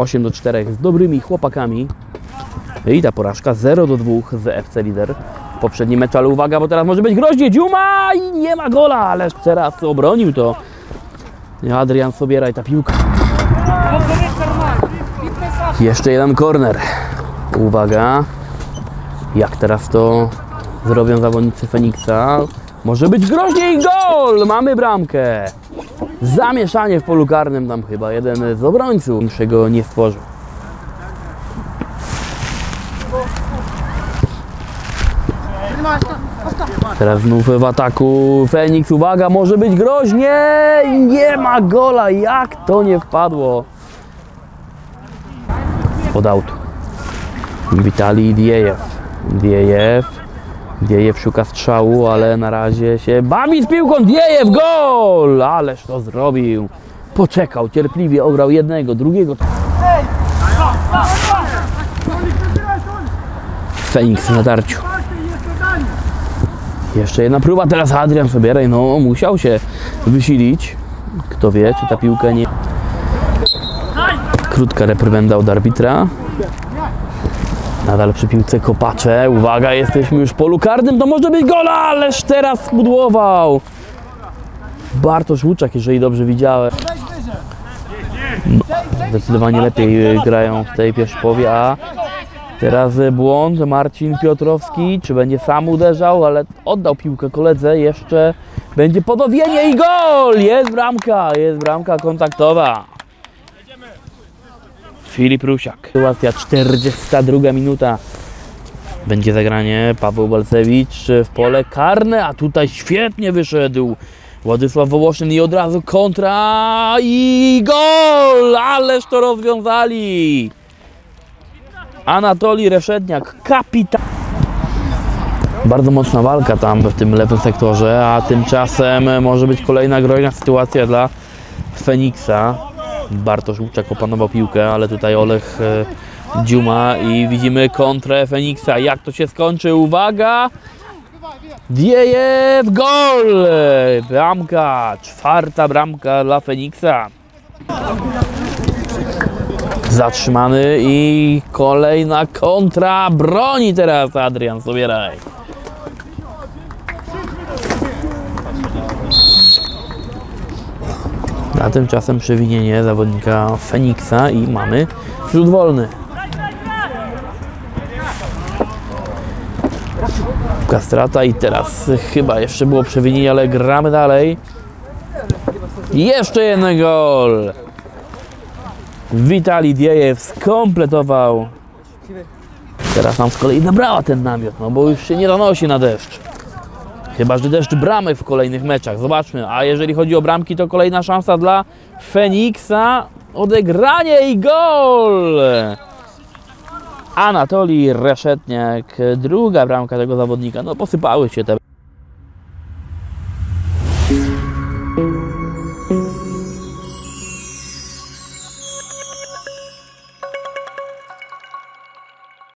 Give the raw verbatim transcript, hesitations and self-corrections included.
osiem do czterech z dobrymi chłopakami. I ta porażka zero do dwóch z F C Lider. W poprzednim meczu, ale uwaga, bo teraz może być groźnie. Dziuma i nie ma gola, ależ teraz obronił to Adrian Sobiera i ta piłka. Jeszcze jeden korner. Uwaga, jak teraz to zrobią zawodnicy Feniksa. Może być groźnie i gol! Mamy bramkę. Zamieszanie w polu karnym, tam chyba jeden z obrońców niczego nie stworzył. Teraz znów w ataku Feniks, uwaga, może być groźnie, nie ma gola, jak to nie wpadło. Od autu. Witalij Diejew. Diejew. Diejew szuka strzału, ale na razie się bawi z piłką. Diejew, gol! Ależ to zrobił. Poczekał, cierpliwie ograł jednego, drugiego. Feniks na tarciu. Jeszcze jedna próba, teraz Adrian Sobiera, no musiał się wysilić. Kto wie, czy ta piłka nie... Krótka reprymenda od arbitra. Nadal przy piłce Kopacze. Uwaga, jesteśmy już w polu karnym, to może być gola, ależ teraz spudłował. Bartosz Łuczak, jeżeli dobrze widziałem. No, zdecydowanie lepiej grają w tej pierwszej połowie, a teraz błąd. Marcin Piotrowski, czy będzie sam uderzał, ale oddał piłkę koledze. Jeszcze będzie ponowienie i gol! Jest bramka, jest bramka kontaktowa. Filip Rusiak. Sytuacja czterdziesta druga minuta. Będzie zagranie. Paweł Balcewicz w pole karne, a tutaj świetnie wyszedł Władysław Wołoszyn i od razu kontra i gol! Ależ to rozwiązali! Anatolij Reszetniak, kapitan. Bardzo mocna walka tam w tym lewym sektorze, a tymczasem może być kolejna groźna sytuacja dla Feniksa. Bartosz Łuczak opanował piłkę, ale tutaj Olech Dziuma i widzimy kontrę Feniksa. Jak to się skończy? Uwaga! Diejew, gol! Bramka, czwarta bramka dla Feniksa. Zatrzymany i kolejna kontra. Broni teraz Adrian Sobieraj. A tymczasem przewinienie zawodnika Feniksa i mamy rzut wolny. Strata i teraz chyba jeszcze było przewinienie, ale gramy dalej. Jeszcze jeden gol. Witalij Diejew skompletował. Teraz nam z kolei zabrała ten namiot, no bo już się nie zanosi na deszcz. Chyba że deszcz bramek w kolejnych meczach. Zobaczmy. A jeżeli chodzi o bramki, to kolejna szansa dla Feniksa. Odegranie i gol! Anatolij Reszetniak. Druga bramka tego zawodnika. No posypały się te...